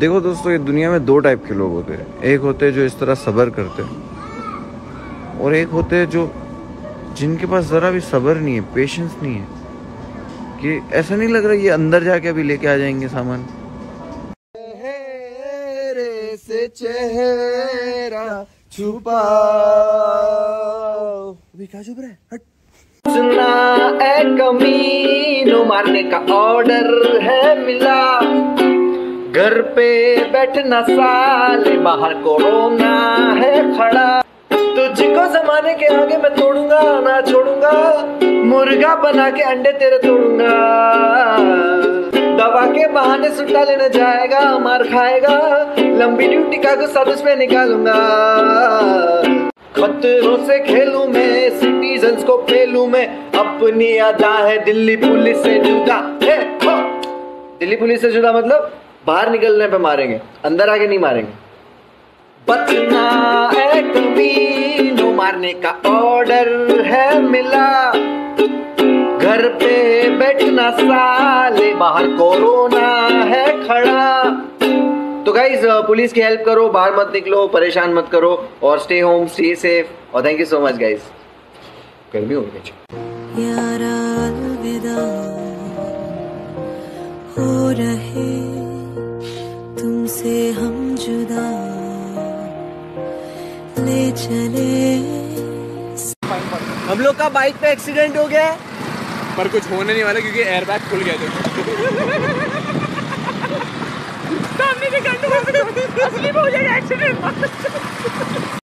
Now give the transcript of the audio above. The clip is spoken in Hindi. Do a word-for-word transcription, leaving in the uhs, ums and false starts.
देखो दोस्तों, ये दुनिया में दो टाइप के लोग होते हैं। एक होते हैं जो इस तरह सब्र करते हैं, और एक होते हैं जो जिनके पास ज़रा भी सब्र नहीं है, पेशेंस नहीं है, कि ऐसा नहीं लग रहा ये अंदर जाके अभी लेके आ जाएंगे सामान। चेहरे से चेहरा छुपाओ, अभी क्या छुप रहा है? हट। सुना ए कमीनो, मारने का ऑर्डर है मिला, घर पे बैठना साले, बाहर कोरोना है खड़ा, तुझको जमाने के आगे मैं तोड़ूंगा ना छोड़ूंगा, मुर्गा बना के अंडे तेरे तोड़ूंगा, दवा के बहाने सुट्टा लेने जाएगा, मार खाएगा, लंबी ड्यूटी का गुस्सा तुझ पे निकालूंगा, खतरों से खेलूं मैं, सिटीजन्स को पेलूं मैं, अपनी अदा है दिल्ली पुलिस से जुदा। हे हो, दिल्ली पुलिस से जुदा मतलब बाहर निकलने पे मारेंगे, अंदर आके नहीं मारेंगे। बचना है कमीनो, मारने का ऑर्डर है मिला, घर पे बैठना साले, बाहर कोरोना है खड़ा। तो गाइज पुलिस की हेल्प करो, बाहर मत निकलो, परेशान मत करो, और स्टे होम, स्टे सेफ, और thank you so much guys. गर्मी हो गई यारा, अलविदा हो रहे तुमसे हम जुदा, ले चले। हम लोग का बाइक पे एक्सीडेंट हो गया है, पर कुछ होने नहीं वाला क्योंकि एयरबैग खुल गए थे। सामने से हो जाएगा एक्सीडेंट।